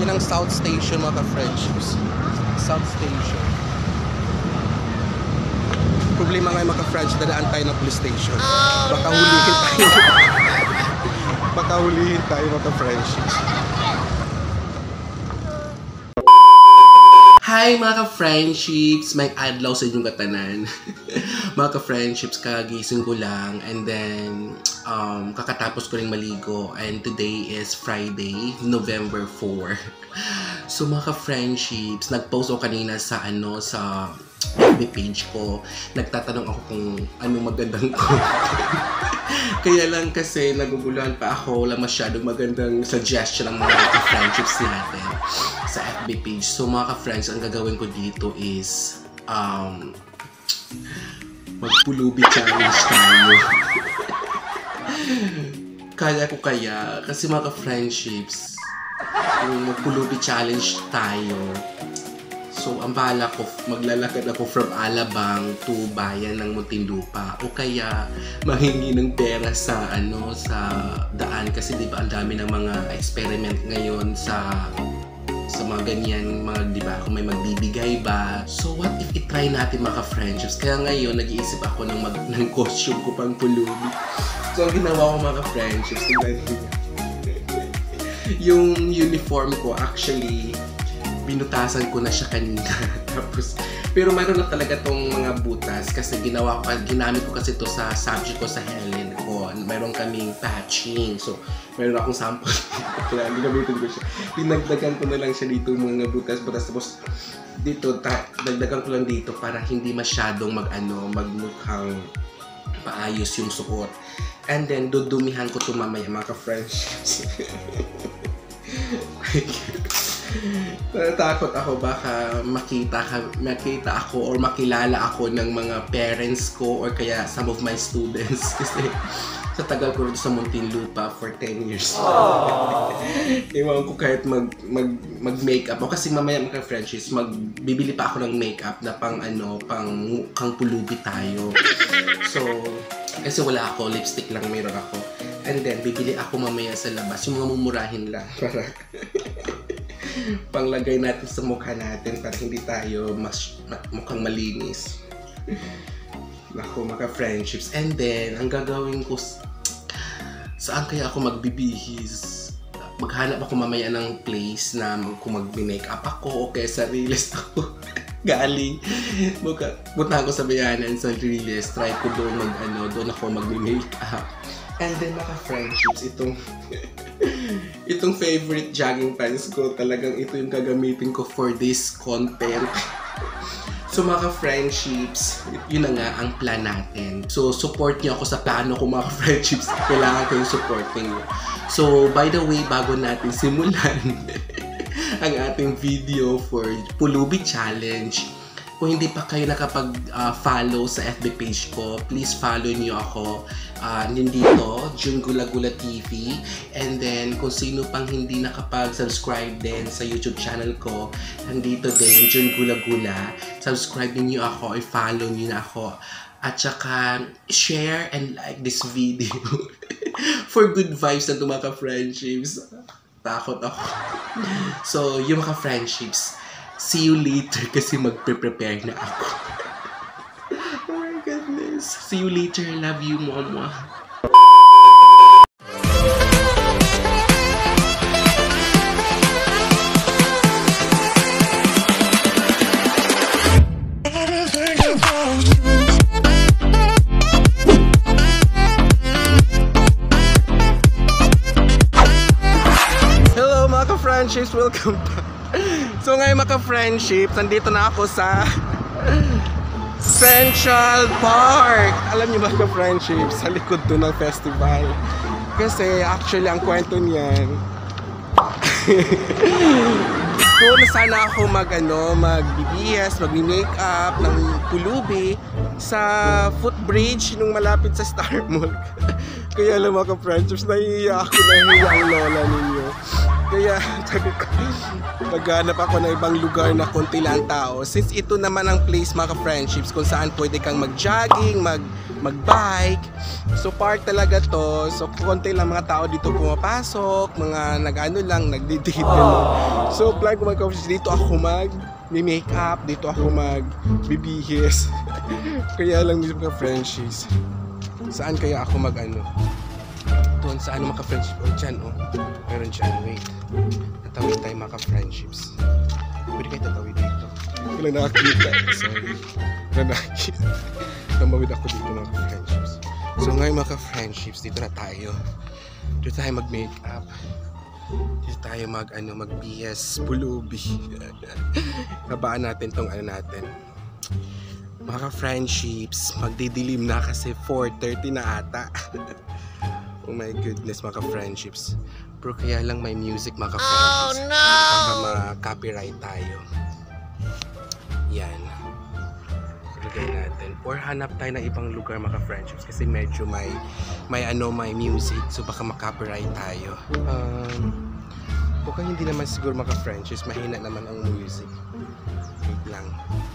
ng South Station mga ka-friendships. South Station. Problema ngayon mga ka-French, dadaan tayo ng police station. Baka hulihin tayo. Baka hulihin tayo mga ka-friendships. Hi mga ka-friendships! May adlaw sa inyong katanan. Mga ka-friendships, kagising ko lang and then kakatapos ko ring maligo and today is Friday, November 4. So mga ka-friendships, nag-post ako kanina sa sa FB page ko. Nagtatanong ako kung anong magandang ko. Kaya lang kasi naguguluhan pa ako, wala masyadong magandang suggestion ng mga ka-friendships natin sa FB page. So mga ka-friends, ang gagawin ko dito is magpulubi challenge tayo. Kaya ko kaya, kasi mga ka-friendships, kung magpulubi challenge tayo, so ang bala ko, maglalakad ako from Alabang to bayan ng Muntinlupa o kaya mahingi ng pera sa sa daan kasi di ba ang dami ng mga experiment ngayon sa mga ganyan, mga di ba kung may magbibigay ba. So what if i-try natin mga ka-friendships? Kaya ngayon nag-iisip ako ng costume ko pang pulubi. So ang ginawa ko mga ka-friendships, yung uniform ko actually binutasan ko na siya kanina. Tapos, pero mayroon na talaga tong mga butas kasi ginamit ko kasi to sa subject ko sa Helen ko. Mayroon kaming patching. So, mayroon akong sample. Kaya ginabitin ko siya. Dinagdagan ko na lang siya dito mga butas. Tapos, dito, dagdagan ko lang dito para hindi masyadong magmukhang paayos yung suot. And then, dudumihan ko ito mamaya mga ka-friendships. Natakot ako baka makita ako or makilala ako ng mga parents ko or kaya some of my students kasi sa tagal ko rin sa Muntinlupa for 10 years. Iwan ko kahit mag-makeup ako kasi mamaya mga friendships magbibili pa ako ng makeup na pang pulubi tayo. So kasi wala ako, lipstick lang meron ako. And then bibili ako mamaya sa labas yung mga mumurahin lang para panglagay natin sa mukha natin para hindi tayo mukhang malinis. Naku, mga friendships. And then, ang gagawin ko, saan kaya ako magbibihis? Maghanap ako mamaya ng place na kung mag-make-up ako o kaya sa Riles ako. Galing. Punta ako sa bayanan sa Riles. Try ko doon doon ako mag-make-up. And then, mga friendships, itong favorite jogging pants ko, talagang ito yung gagamitin ko for this content. So mga friendships, yun na nga ang plan natin. So support niyo ako sa plano ko mga friendships. Kailangan ko yung supporting niyo. So by the way, bago natin simulan ang ating video for Pulubi Challenge, kung hindi pa kayo nakapag-follow sa FB page ko, please follow niyo ako. Nandito, June Gula Gula TV. And then, kung sino pang hindi nakapag-subscribe din sa YouTube channel ko, nandito din, June Gula Gula. Subscribe niyo ako, i-follow niyo na ako. At saka, share and like this video for good vibes na mga ka-friendships. Takot ako. So, yung mga friendships, see you later kasi magpe-prepare na ako. Oh my goodness. See you later. Love you, mama. Hello mga ka-friendships. Welcome back. So ngayon mga ka-friendships, nandito na ako sa Central Park. Alam niyo ba ka-friendships, sa likod to ng festival. Kasi actually ang kwento niyan, doon sana ako magbibihis, mag-makeup ng pulubi sa footbridge nung malapit sa Star Mall. Kaya alam mga ka-friendships, nahihiya ako, nahihiya ang lola ninyo. Kaya Sabi ko, maghanap ako ng ibang lugar na konti lang tao. Since ito naman ang place mga friendships kung saan pwede kang mag-jogging, mag-bike. So park talaga to. So konti lang mga tao dito pumapasok, mga nag-ano lang, nagdi-date. So plan ko mga friendships, dito ako mag-makeup, dito ako mag-bibihis. Kaya lang mga friendships. Saan kaya ako mag-ano? Doon sa ano mga friendships? O dyan o. Meron dyan, wait. Tatawid tayo mga friendships. Pwede kayo tatawid dito. Wala nakakita. Sorry. Wala nakakita. Namawid ako dito mga friendships. So ngayon mga friendships, dito na tayo. Dito tayo mag-makeup. Dito tayo mag-BS pulubi. Habaan natin tong ano natin. Mga friendships, magdidilim na kasi 4:30 na ata. Oh my goodness mga friendships. Pero kaya lang may music mga friendships. Oh no! Baka ma-copyright tayo. Yan. Ilagay natin. Or hanap tayo ng ibang lugar mga friendships kasi medyo may music. So baka ma-copyright tayo. Okay, hindi naman siguro mga friendships. Mahina naman ang music. Wait lang.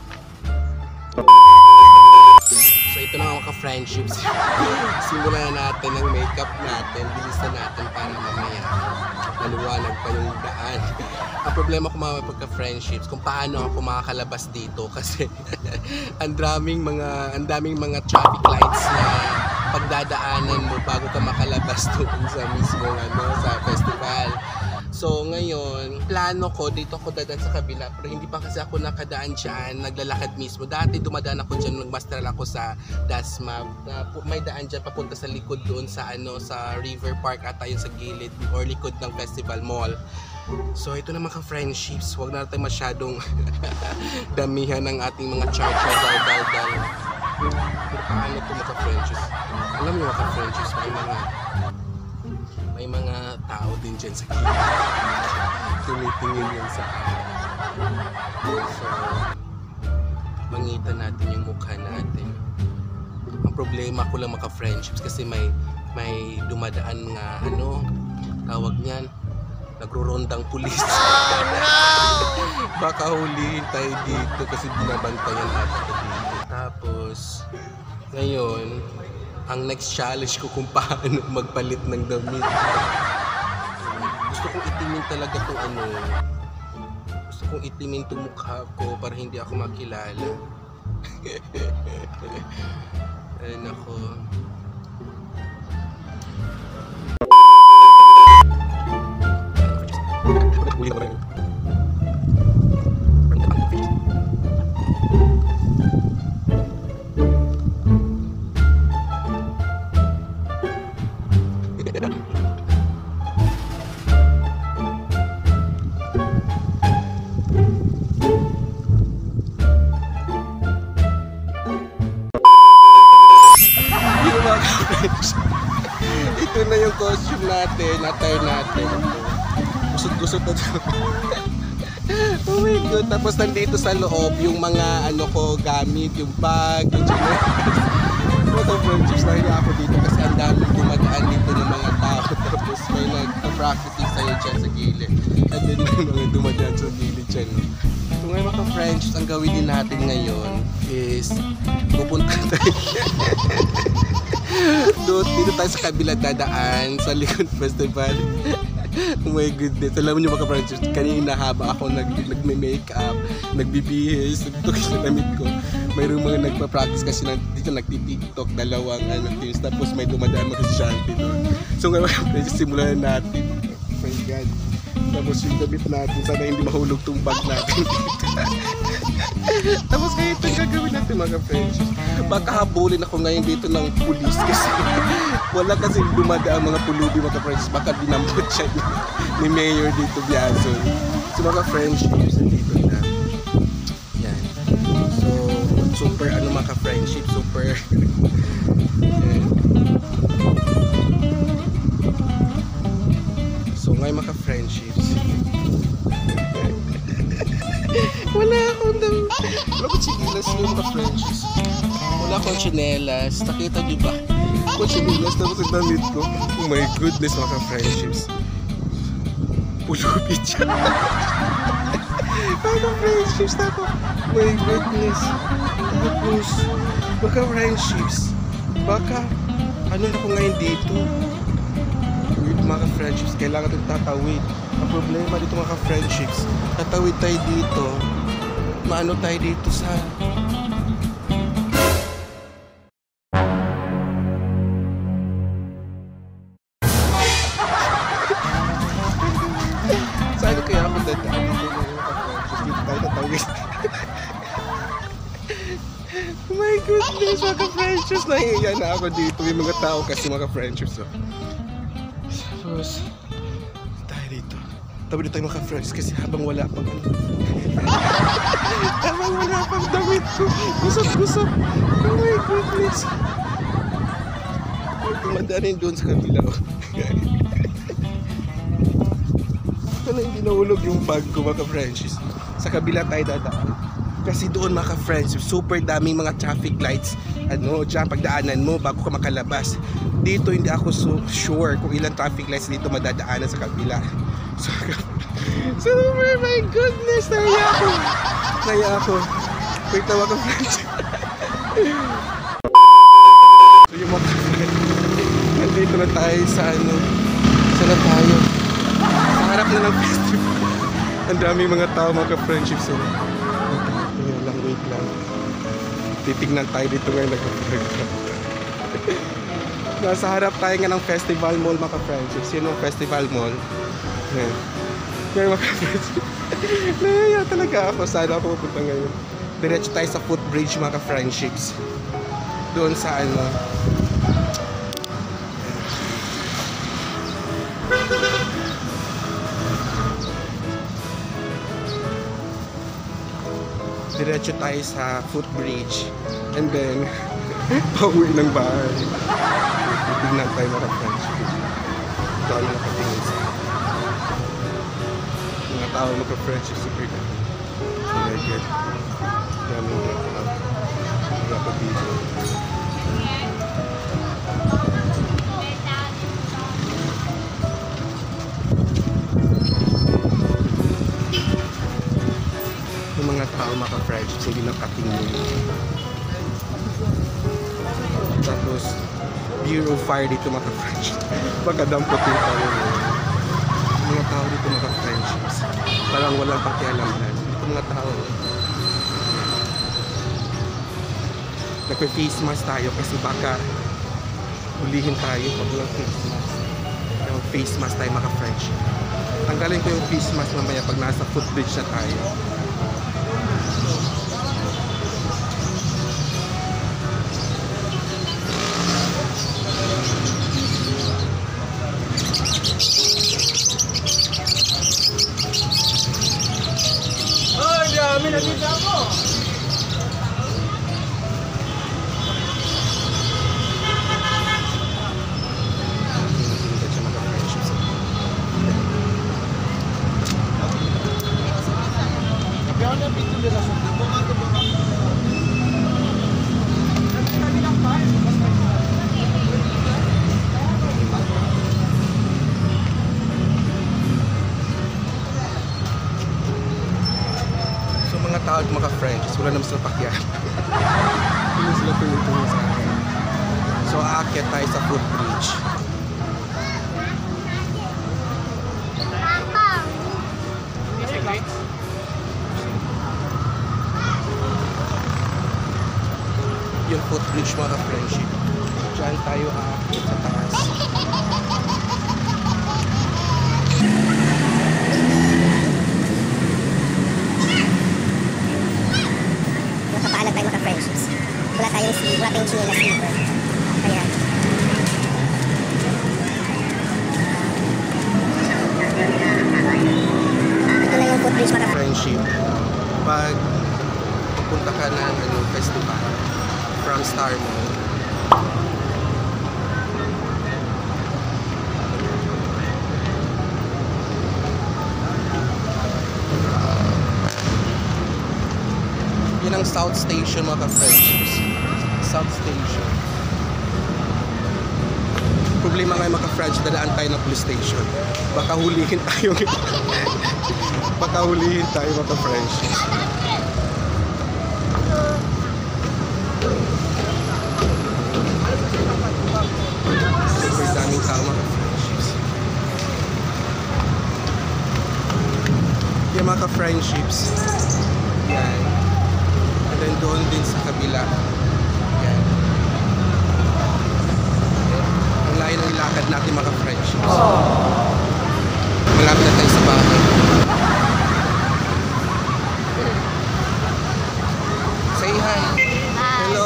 So ito na mga friendships. Simulan natin ang makeup natin. Bilisan natin para mamaya maliwanag pa yung daan. Ang problema ko mga pagka-friendships kung paano ako makakalabas dito kasi ang daming mga traffic lights na pagdadaanan mo bago ka makalabas doon sa mismo sa festival. So ngayon, plano ko dito ako dadaan sa kabila pero hindi pa kasi ako nakadaan dyan, naglalakad mismo. Dati dumadaan ako dyan, nagmasteral ako sa Dasma. May daan dyan papunta sa likod doon sa sa River Park ata yun sa gilid or likod ng Festival Mall. So ito na mga friendships, huwag na natin masyadong damihan ng ating mga charger dal. Pero paano ito mga friendships? Alam niyo mga friendships, may mga tao din dyan sa gilid. Tumitingin yan sa akin. So, mangitan natin yung mukha natin. Ang problema ko lang mga friendships kasi may dumadaan nga tawag niyan, nagro-rondang pulis. Oh no! Baka hulihin tayo dito kasi binabantayan natin dito. Tapos, ngayon, ang next challenge ko kung paano magpalit ng damit. Gusto kong itimin talaga itong gusto kong itimin itong mukha ko para hindi ako makilala. Ay nako. Ito na yung costume natin, attire natin. Gusot-gusot na ito. Oh my God. Tapos nandito sa loob yung mga ko gamit, yung bag, yung mga friendships na hiya ako dito kasi ang dami dumadaan dito ng mga tao. Tapos may nag-practicing sa'yo dyan sa gilid. And then may mga dumadaan sa gilid dyan. So ngayon mga friendships, ang gawin din natin ngayon is pupunta tayo. Dito tayo sa kabila dadaan sa likod festival. Oh my goodness. Alam niyo mga friendships, kanina haba ako nagme-makeup, nagbibihis, nagtukis sa damit ko. Mayroong mga nagpa-practice kasi dito nagti-tiktok, dalawang teams. Tapos may dumadaan mga estudyante doon. So ngayon mga friendships, simulan natin. Oh my God. Tapos yung damit natin, sana hindi mahulog tong bag natin. Tapos ngayon ito gagawin natin mga friendships. Baka habulin ako ngayon dito ng pulis kasi wala kasi dumadaan mga pulubi mga friendships. Baka dinambot siya ni Mayor dito Biazon. So mga friendships, dito na. Yan. So super mga friendships, super. Yan. So ngayon mga friendships, wala akong chinelas yung mga friendships. Wala akong chinelas. Nakita niyo ba? Ako chinelas tapos ang damit ko. Oh my goodness mga friendships. pulupit siya. Mga friendships na ako. My goodness. Tapos, baka friendships. Baka, ano na ko ngayon dito? Wait, mga friendships, kailangan itong tatawid. Ang problema dito mga friendships, tatawid tayo dito. Maano tayo dito sa... Saan kaya ako dadaan dito mga friendships? Dito tayo tatawid. Oh my goodness, mga friendships, nahihiya na ako dito. May mga tao kasi mga friendships. So. Tapos, tayo dito. Tabi dito tayo mga friends kasi habang wala pang ano. Habang wala pang damit ko. Gusap-gusap. Oh my goodness. Kumadanin doon sa kabila. Ito na hindi nahulog yung bag ko mga friendships. Sa kabila tayo dadaan. Kasi doon mga friends, super daming mga traffic lights. Ano, dyan pagdaanan mo bago ka makalabas. Dito hindi ako so sure kung ilang traffic lights dito madadaanan sa kabila. So super, my goodness, naya ako. Wait na mga friends. So yung mga friends, nandito na tayo sa ano, saan na tayo? Sa harap na ng festival. Ang daming mga tao mga friendships. Wait lang. Titignan tayo dito ngayon nasa harap tayo nga ng Festival Mall mga friendships. Yun ang Festival Mall. Ngayon mga friendships. Nahihaya talaga ako. Saan ako pupunta ngayon? Diretso tayo sa footbridge mga friendships. Doon sa ano. Diretso tayo sa footbridge and then pauwi ng bahay. Tignan tayo mga friends. Dami nakatingin sa mga tao mga friends. Super good. Very good. Dami mga pag-video. Mga tao mga friends, hindi nakatingin. Tapos Bureau of Fire dito mga friends. Pagkadampot yung tao. Mga tao dito mga friendships. Parang walang pakialamnan. Dito mga tao. Nagpe-face mask tayo kasi baka hulihin tayo pag walang face mask. Pero face mask tayo mga friendship. Tanggalin ko yung face mask mamaya pag nasa footbridge na tayo. Kami nandito ako. Tao at mga friends, wala naman sila pakiyan. Hindi sila tumutulong sa akin. So aakyat tayo sa footbridge. Yung footbridge mga friendship. Diyan tayo aakyat sa taas. Nakapaalag tayo mga friendships. Wala tayong chinila sleeper. Kaya ito na yung footbridge mga friendship. Pag pupunta ka ng festival from Star Mall, yun ang South Station mga friendships. South Station. problema ngayon mga ka-French, dalaan tayo ng police station. Baka hulihin tayo. Baka hulihin tayo mga ka-French. Super daming tao mga ka-friendships. Yung mga ka-friendships. Yan. And then doon din sa kabila. Yan. Ang layo ng ilakad natin mga ka-friendships. Malapit na tayo sa bahay. Say hi. Hello.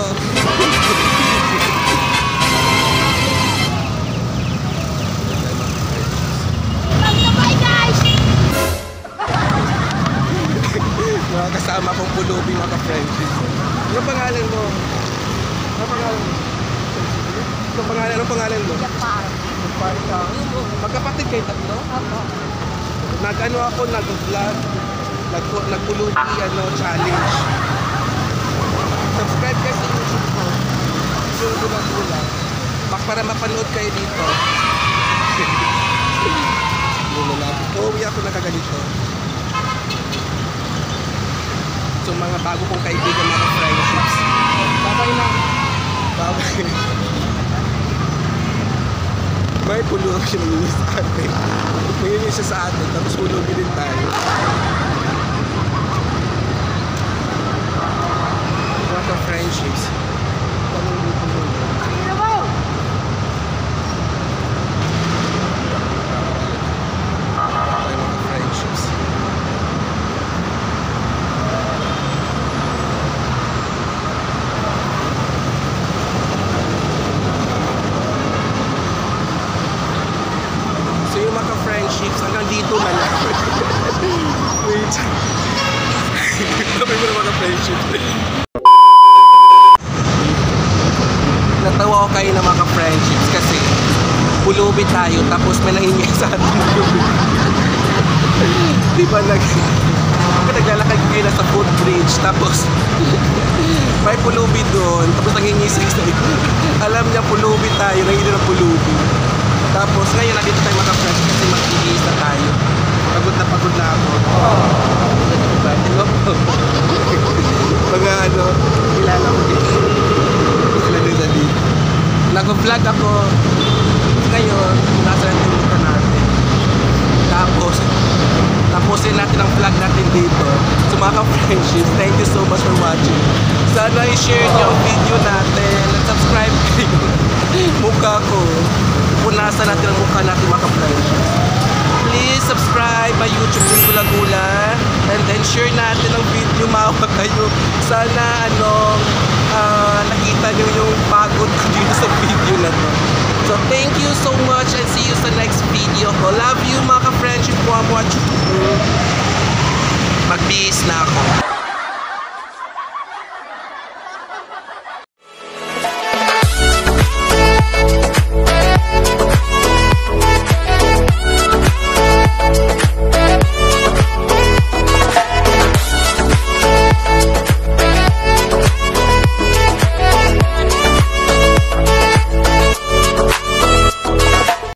Mga kasama kong pulubi mga ka-friendships. Ano pangalan mo? Ano pangalan mo? Ano pangalan mo? Japar. Japar ka. Magkapatid kayo tatlo? Opo. Nag-ano ako, nag-vlog. Nagpulubi, challenge. Subscribe kayo sa YouTube ko. Sunod ko lang ulang. Para mapanood kayo dito. Uuwi ako nakaganito. So mga bago kong kaibigan mga friendships. Babay na. Babay. May pulubi siya nangyayos sa atin. Nangyayos siya sa atin. Tapos pulubi din tayo. Mga friendships. Tanong dito mo. Mga friendships. So yung mga friendships hanggang dito na lang. Wait. Sabi mo na mga friendships. Natawa ko kayo na mga friendships kasi pulubi tayo tapos may nahingi sa atin pulubi. Di ba naglalakad kayo na sa footbridge tapos may pulubi doon tapos nanghingi sa isa. Alam niya pulubi tayo, nanghingi ng pulubi. Tapos ngayon nandito tayo mga friends kasi mag-iis na tayo. Pagod na ako. Hello po. Mga kilala ko dito. Sila nila dito. Nag-vlog ako. Ngayon, nasa natin natin. Tapos, tapusin natin ang vlog natin dito. So mga ka-friendships, thank you so much for watching. Sana i-share niyo ang video natin. Subscribe kayo. Mukha ko. Punasan natin ang mukha natin mga ka-friendships. Please subscribe my YouTube Gula Gula. And then share natin ang video, maawa kayo. Sana nakita nyo yung pagod ko dito sa video na to. So thank you so much and see you sa next video ko. Love you mga ka-friendship. Mag-peace na ako.